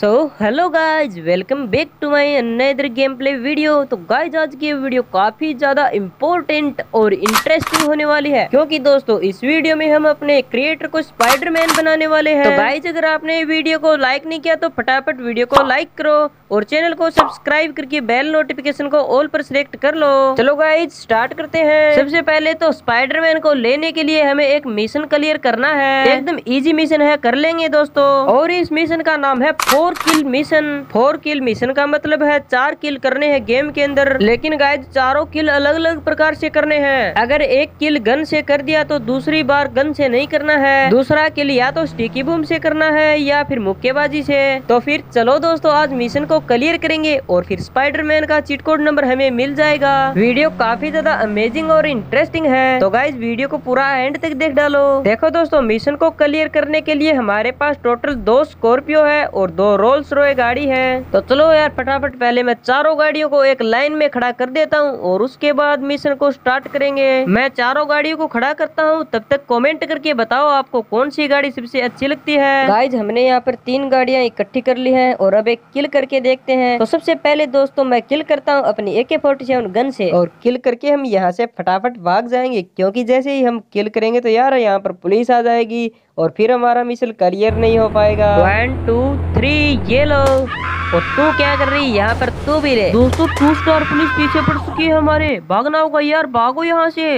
So hello guys, welcome back to my another game play video. तो guys आज की video काफी ज्यादा इम्पोर्टेंट और इंटरेस्टिंग होने वाली है, क्योंकि दोस्तों इस वीडियो में हम अपने क्रिएटर को स्पाइडरमैन बनाने वाले हैं। तो गाइज अगर आपने वीडियो को लाइक नहीं किया तो फटाफट वीडियो को लाइक करो और चैनल को सब्सक्राइब करके बेल नोटिफिकेशन को ऑल पर सिलेक्ट कर लो। चलो गाइज स्टार्ट करते हैं। सबसे पहले तो स्पाइडरमैन को लेने के लिए हमें एक मिशन क्लियर करना है। एकदम इजी मिशन है, कर लेंगे दोस्तों। और इस मिशन का नाम है 4 किल मिशन। 4 किल मिशन का मतलब है 4 किल करने हैं गेम के अंदर, लेकिन गाइज चारों किल अलग अलग प्रकार से करने हैं। अगर एक किल गन से कर दिया तो दूसरी बार गन से नहीं करना है। दूसरा किल या तो स्टिकी बूम से करना है या फिर मुक्केबाजी से। तो फिर चलो दोस्तों आज मिशन को क्लियर करेंगे और फिर स्पाइडरमैन का चीट कोड नंबर हमें मिल जाएगा। वीडियो काफी ज्यादा अमेजिंग और इंटरेस्टिंग है, तो गाइज वीडियो को पूरा एंड तक देख डालो। देखो दोस्तों मिशन को क्लियर करने के लिए हमारे पास टोटल 2 स्कॉर्पियो है और 2 रोल्स रॉय गाड़ी है। तो चलो यार फटाफट पहले मैं चारों गाड़ियों को एक लाइन में खड़ा कर देता हूँ और उसके बाद मिशन को स्टार्ट करेंगे। मैं चारों गाड़ियों को खड़ा करता हूँ, तब तक कमेंट करके बताओ आपको कौन सी गाड़ी सबसे अच्छी लगती है। गाइज हमने यहाँ पर 3 गाड़ियाँ इकट्ठी कर ली है और अब एक किल करके देखते हैं। तो सबसे पहले दोस्तों मैं किल करता हूँ अपनी AK-47 गन से, और किल करके हम यहाँ से फटाफट भाग जाएंगे, क्योंकि जैसे ही हम किल करेंगे तो यार यहाँ पर पुलिस आ जाएगी और फिर हमारा मिशन क्लियर नहीं हो पाएगा। 1 2 3 ये लो। और तू क्या कर रही है यहाँ पर? तू भी रे। दोस्तों 2 स्टार पुलिस पीछे पड़ चुकी है हमारे, भागना होगा यार, भागो यहाँ से।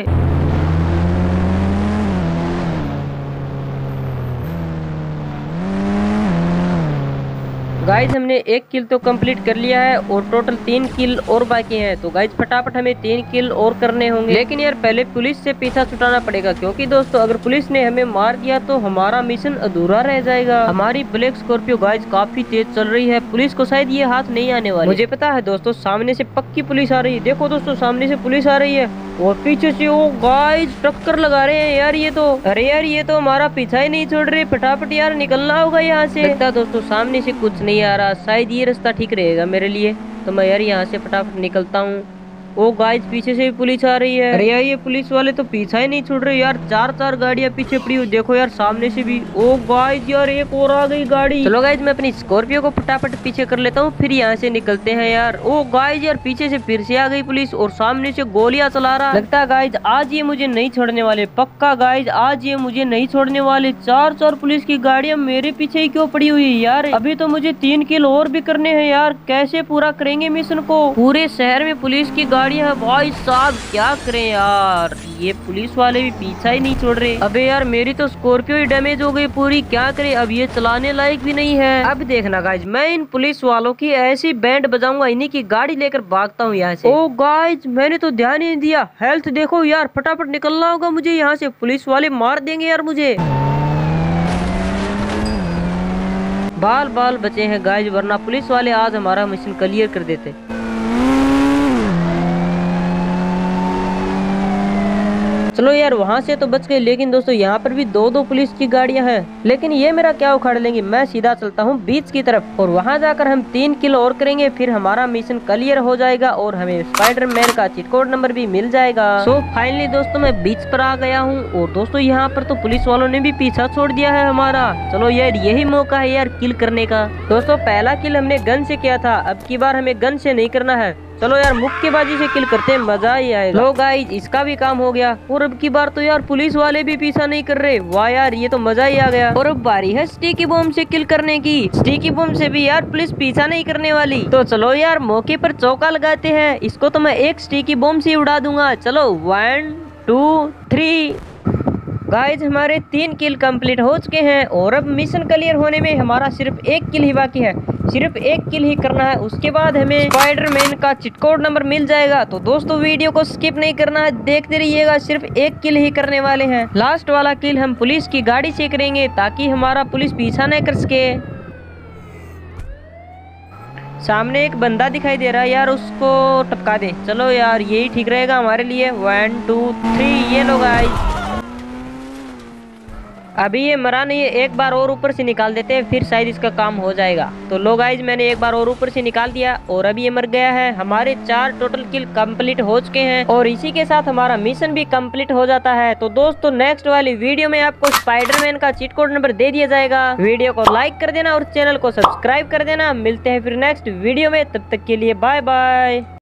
गाइज हमने 1 किल तो कंप्लीट कर लिया है और टोटल 3 किल और बाकी हैं। तो गाइज फटाफट हमें 3 किल और करने होंगे, लेकिन यार पहले पुलिस से पीछा छुटाना पड़ेगा, क्योंकि दोस्तों अगर पुलिस ने हमें मार दिया तो हमारा मिशन अधूरा रह जाएगा। हमारी ब्लैक स्कॉर्पियो गाइज काफी तेज चल रही है, पुलिस को शायद ये हाथ नहीं आने वाली। मुझे पता है दोस्तों सामने से पक्की पुलिस आ रही है। देखो दोस्तों सामने से पुलिस आ रही है और पीछे से वो गाइज टक्कर लगा रहे हैं यार। ये तो अरे यार ये तो हमारा पीछा ही नहीं छोड़ रहे। फटाफट यार निकलना होगा यहाँ से। लगता है दोस्तों सामने से कुछ नहीं आ रहा, शायद ये रास्ता ठीक रहेगा मेरे लिए। तो मैं यार यहाँ से फटाफट निकलता हूँ। ओ गाइज पीछे से भी पुलिस आ रही है। अरे यार ये पुलिस वाले तो पीछा ही नहीं छोड़ रहे यार, 4 गाड़ियां पीछे पड़ी हुई। देखो यार सामने से भी। ओ गाइज यार एक और आ गई गाड़ी। चलो गाइज मैं अपनी स्कॉर्पियो को फटाफट पीछे कर लेता हूँ, फिर यहाँ से निकलते हैं यार। ओ गाइज यार पीछे से फिर से आ गई पुलिस और सामने से गोलियां चला रहा। लगता है गाइज आज ये मुझे नहीं छोड़ने वाले, पक्का गाइज आज ये मुझे नहीं छोड़ने वाले। 4 पुलिस की गाड़ियां मेरे पीछे ही क्यों पड़ी हुई है यार? अभी तो मुझे 3 किल और भी करने हैं यार, कैसे पूरा करेंगे मिशन को? पूरे शहर में पुलिस की गाड़ियां है भाई साहब, क्या करें यार, ये पुलिस वाले भी पीछा ही नहीं छोड़ रहे। अबे यार मेरी तो स्कॉर्पियो ही डैमेज हो गई पूरी, क्या करें अब, ये चलाने लायक भी नहीं है। अब देखना गाइज मैं इन पुलिस वालों की ऐसी बैंड बजाऊंगा, इन्हीं की गाड़ी लेकर भागता हूँ यहाँ से। ओ गाइज मैंने तो ध्यान ही नहीं दिया। हेल्थ देखो यार, फटाफट निकलना होगा मुझे यहाँ से, पुलिस वाले मार देंगे यार मुझे। बाल बाल बचे हैं गाइज, वरना पुलिस वाले आज हमारा मिशन क्लियर कर देते। चलो यार वहाँ से तो बच गए, लेकिन दोस्तों यहाँ पर भी 2 पुलिस की गाड़ियाँ हैं, लेकिन ये मेरा क्या उखाड़ लेंगे। मैं सीधा चलता हूँ बीच की तरफ और वहाँ जाकर हम 3 किल और करेंगे, फिर हमारा मिशन क्लियर हो जाएगा और हमें स्पाइडरमैन का चीट कोड नंबर भी मिल जाएगा। सो फाइनली दोस्तों मैं बीच पर आ गया हूँ और दोस्तों यहाँ पर तो पुलिस वालों ने भी पीछा छोड़ दिया है हमारा। चलो यार यही मौका है यार किल करने का। दोस्तों पहला किल हमने गन से किया था, अब की बार हमें गन से नहीं करना है। चलो यार मुक्केबाजी से किल करते हैं, मजा ही आएगा। लो गाइज इसका भी काम हो गया और अब की बार तो यार पुलिस वाले भी पीछा नहीं कर रहे। वाह यार ये तो मजा ही आ गया। और अब बारी है स्टिकी बम से किल करने की। स्टिकी बम से भी यार पुलिस पीछा नहीं करने वाली। तो चलो यार मौके पर चौका लगाते हैं, इसको तो मैं एक स्टिकी बम से उड़ा दूंगा। चलो 1 2 3। गाइज हमारे 3 किल कंप्लीट हो चुके हैं और अब मिशन क्लियर होने में हमारा सिर्फ 1 किल ही बाकी है। सिर्फ 1 किल ही करना है, उसके बाद हमें स्पाइडरमैन का चीट कोड नंबर मिल जाएगा। तो दोस्तों वीडियो को स्किप नहीं करना है, देखते रहिएगा, सिर्फ 1 किल ही करने वाले हैं। लास्ट वाला किल हम पुलिस की गाड़ी से करेंगे ताकि हमारा पुलिस पीछा नहीं कर सके। सामने एक बंदा दिखाई दे रहा है यार, उसको टपका दे। चलो यार यही ठीक रहेगा हमारे लिए। 1 2 3 ये लो गाइस। अभी ये मरा नहीं है, एक बार और ऊपर से निकाल देते हैं, फिर शायद इसका काम हो जाएगा। तो लो गाइज, मैंने एक बार और ऊपर से निकाल दिया और अभी ये मर गया है। हमारे 4 टोटल किल कंप्लीट हो चुके हैं और इसी के साथ हमारा मिशन भी कंप्लीट हो जाता है। तो दोस्तों नेक्स्ट वाली वीडियो में आपको स्पाइडरमैन का चीट कोड नंबर दे दिया जाएगा। वीडियो को लाइक कर देना और चैनल को सब्सक्राइब कर देना। मिलते हैं फिर नेक्स्ट वीडियो में, तब तक के लिए बाय बाय।